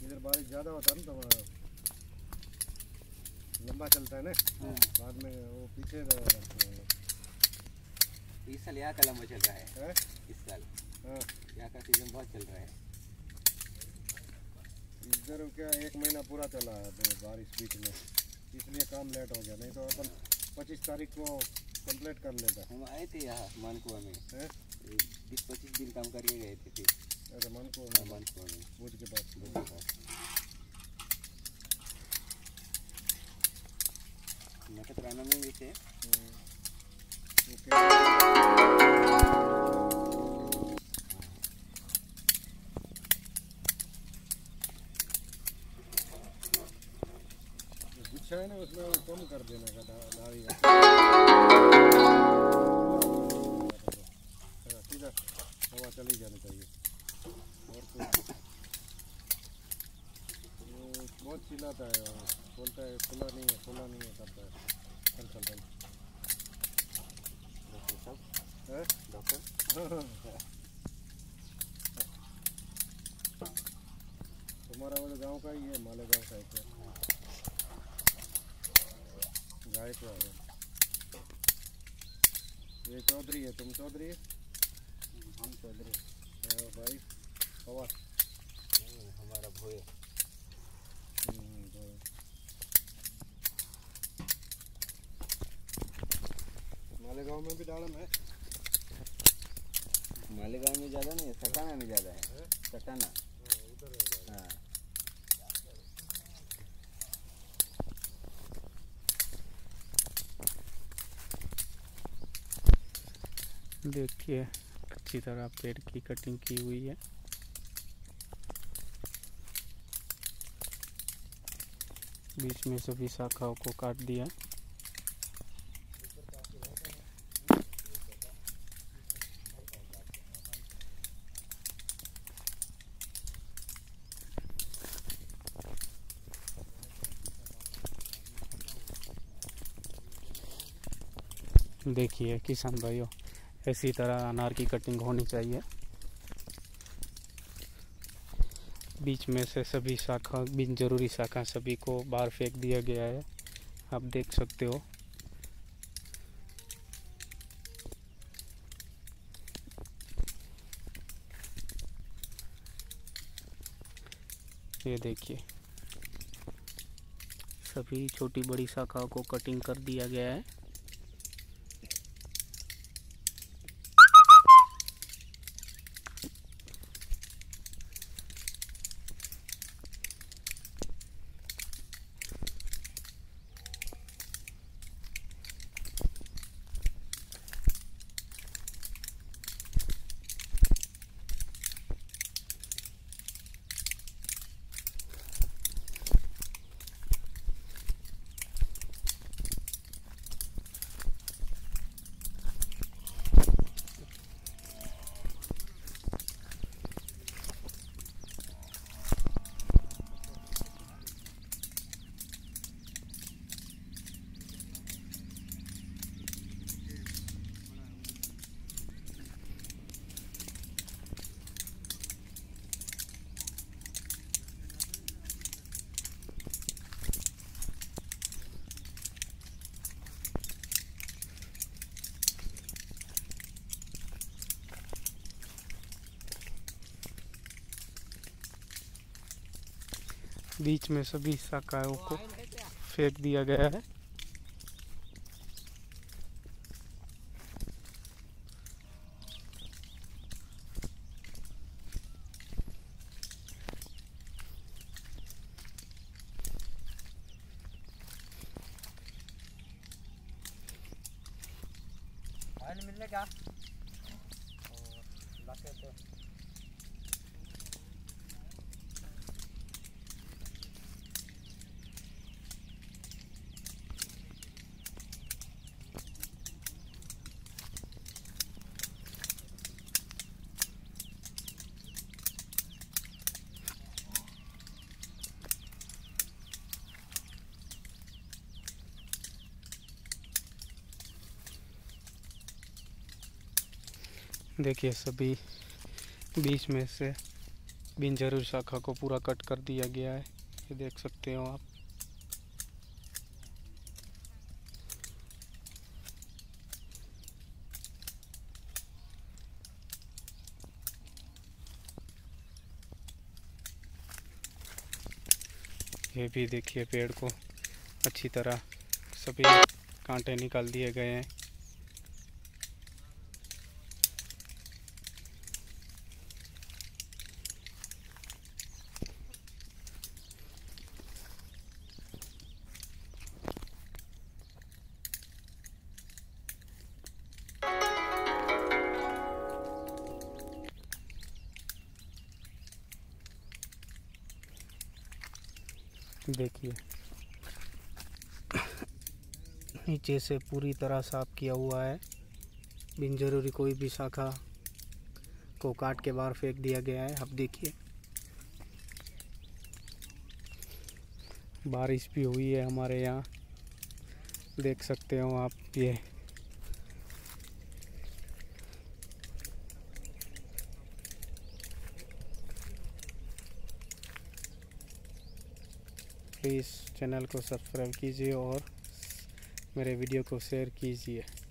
इधर बारिश ज़्यादा होता है ना तो लंबा चलता है ना। बाद में वो पीछे रखते हैं। इस साल यहाँ का लंबा चल रहा है इस साल। हाँ, यहाँ का सीजन बहुत चल रहा है। इधर क्या 1 महीना पूरा चला है बारिश बीच में, इसलिए काम लेट हो गया। नहीं तो अपन 25 तारीख को कंप्लीट कर लेता। हम आए थे यहाँ मानकुआ में 20-25 दिन काम करके गए थे फिर। अरे मानकुआ में भुज के पास नखत्राना में भी थे। गुच्छा है ना, उसमें वो कम कर देना का दाढ़ी का। सीधा हवा चली जानी चाहिए। और कुछ वो बहुत चिल्लाता है, बोलता है खुला नहीं है करता है कंसल्टेंट। डॉक्टर तुम्हारा वो गांव का ही है, मालेगांव साइड से गाय को है। ये चौधरी है, तुम चौधरी है? हम चौधरी। भाई पवार हमारा भोए। मालेगांव में भी डालम है। मालेगांव में ज़्यादा नहीं है, सटाना में ज़्यादा है। सटाना उधर हाँ। देखिए अच्छी तरह पेड़ की कटिंग की हुई है। बीच में सभी शाखाओं को काट दिया। देखिए किसान भाइयों, इसी तरह अनार की कटिंग होनी चाहिए। बीच में से सभी शाखा, बिन जरूरी शाखा सभी को बाहर फेंक दिया गया है, आप देख सकते हो। ये देखिए सभी छोटी बड़ी शाखाओं को कटिंग कर दिया गया है। बीच में सभी शाखाओं को फेंक दिया गया है। मिलने का देखिए सभी बीच में से बिनजरूरी शाखा को पूरा कट कर दिया गया है, ये देख सकते हो आप। ये भी देखिए पेड़ को अच्छी तरह सभी कांटे निकाल दिए गए हैं। देखिए नीचे से पूरी तरह साफ किया हुआ है, बिन जरूरी कोई भी शाखा को काट के बाहर फेंक दिया गया है। अब देखिए बारिश भी हुई है हमारे यहाँ, देख सकते हो आप। ये प्लीज़ चैनल को सब्सक्राइब कीजिए और मेरे वीडियो को शेयर कीजिए।